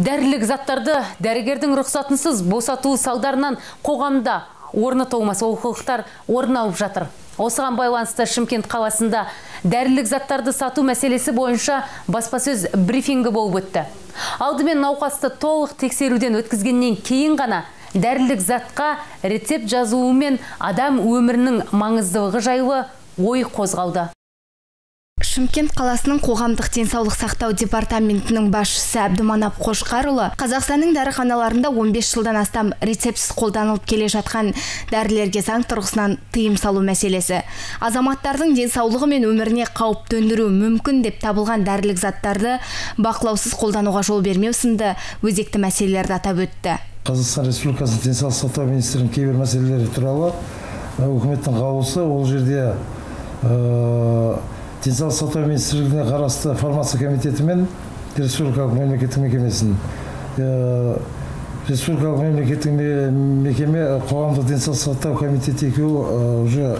Дәрілік заттарды дәрігердің рұқсатынсыз босату салдарынан қоғамда орны толмас олқылықтар орын алып жатыр. Осыған байланысты Шымкент қаласында дәрілік заттарды сату мәселесі бойынша баспасөз брифингі болып өтті. Алдымен науқасты толық тексеруден өткізгеннен кейін ғана дәрілік затқа рецепт жазуы мен адам өмірінің маңыздылығы жайлы ой қозғалды. Шымкент қаласының қоғамдық денсаулық сақтау департаментінің басшысы Әбдіманап Қошқарұлы Қазақстанның дәріханаларында 15 жылдан астам рецептсіз қолданылып келе жатқан дәрілерге заң тұрғысынан тыйым салу мәселесі, азаматтардың денсаулығы мен өміріне қауіп төндіру мүмкін деп табылған дәрілік заттарды бақылаусыз қолдануға жол бермеу сынды өзекті мәселелерді атап өтті. Қазақстан Республикасы денсаулық сақтау министрінің кейбір мәселелері туралы үкіметтің қаулысы, ол жерде денсаулық сақтау министрлігіне қарасты фармация комитеті мен республикалық мемлекеттік мекемесін, республикалық мемлекеттік мекеме қоғамдық денсаулық сақтау комитеті екеуі уже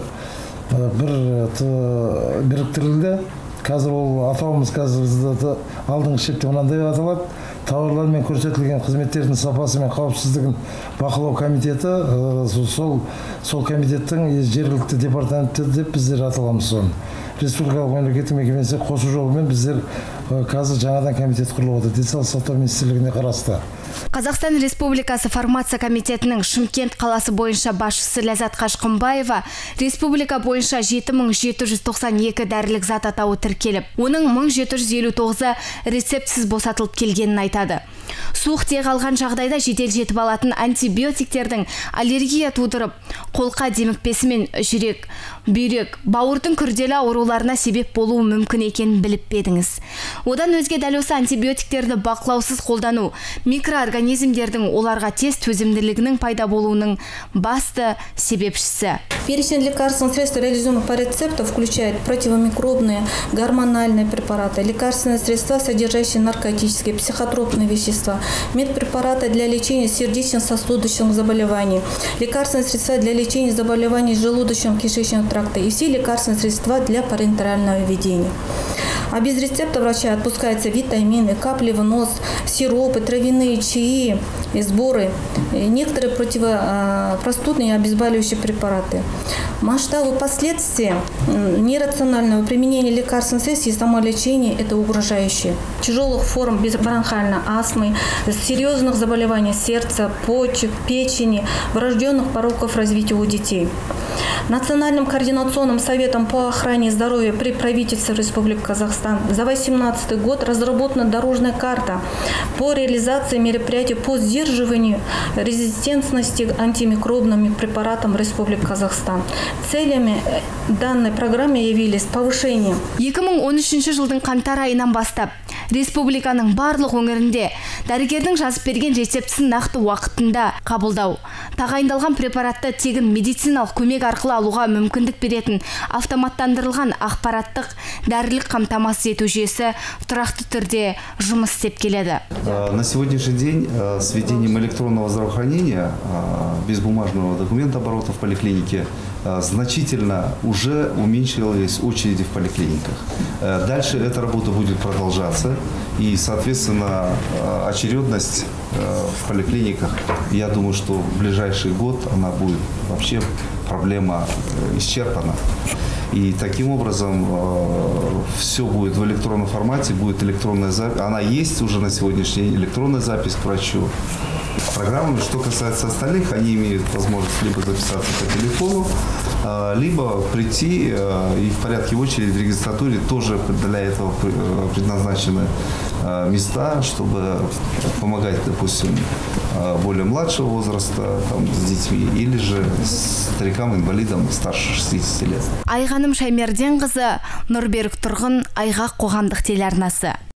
біріктірілді. Қазір ол атауымыз алдыңғы шепте мынандай аталады: тауарлар мен көрсетілген қызметтердің сапасы мен қауіпсіздігін бақылау комитеті, сол комитеттің жергілікті департаменті деп біздер аталамыз соны. Республикалық мемлекеттік мекемесі қосу жолымен біздер қазір жаңадан комитет құрылып отыр, денсаулық сақтау министрлігіне қарасты. Қазақстан Республикасы фармация комитетінің Шымкент қаласы бойынша басшысы Ләззат Қашқымбаева республика бойынша 7792 дәрілік зат атауы тіркеліп, оның 1759-ы рецептсіз босатылып келгенін айтады. Суық тие қалған жағдайда жедел жетіп алатын антибиотиктердің аллергия тудырып, қолқа демікпесі мен жүрек, бүйрек, бауырдың күрделі ауруларына себеп болуы мүмкін екенін біліп пе едіңіз? Одан өзге дәл осы антибиотиктерді бақылаусыз қолдану микроорганизмдердің оларға тез төзімділігінің пайда болуының басты себепшісі. Перечень лекарственных средств, реализуемых по рецепту, включает противомикробные, гормональные препараты, лекарственные средства, содержащие наркотические, психотропные вещества, медпрепараты для лечения сердечно-сосудистых заболеваний, лекарственные средства для лечения заболеваний желудочно-кишечного тракта и все лекарственные средства для парентерального введения. А без рецепта врача отпускаются витамины, капли в нос, сиропы, травяные чаи, сборы, некоторые противопростудные и обезболивающие препараты. Масштабы последствий нерационального применения лекарственных средств и самолечения – это угрожающие. Тяжелых форм бронхальной астмы, серьезных заболеваний сердца, почек, печени, врожденных пороков развития у детей. Национальным координационным советом по охране здоровья при правительстве Республики Казахстан за 2018 год разработана дорожная карта по реализации мероприятий по сдерживанию резистентности антимикробным препаратам Республики Казахстан. Целями данной программы явились повышение. 2013 жылдың қаңтар айынан бастап республиканың барлық өңірінде дәрігердің жазып берген рецептісін нақты уақытында қабылдау, тағайындалған препаратты тегін медициналық көмек арқылы алуға мүмкіндік беретін автоматтандырылған ақпараттық дәрілік қамтамасыз ету жүйесі тұрақты түрде жұмыс істеп келеді. На сегодняшний день с введением электронного здравоохранения без бумажного документооборота в поликлинике значительно уже уменьшились очереди в поликлиниках. Дальше эта работа будет продолжаться, и, соответственно, очередность в поликлиниках, я думаю, что в ближайший год она будет вообще проблема исчерпана. И таким образом все будет в электронном формате, будет электронная запись. Она есть уже на сегодняшний день, электронная запись к врачу. Программы, что касается остальных, они имеют возможность либо записаться по телефону, либо прийти и в порядке очереди в регистратуре тоже для этого предназначены места, чтобы помогать, допустим, более младшего возраста с детьми или же старикам-инвалидам старше 60 лет. Айғаным Шаймерденқызы, Нұрберік Тұрғын, Айғақ қоғамдық телеарнасы.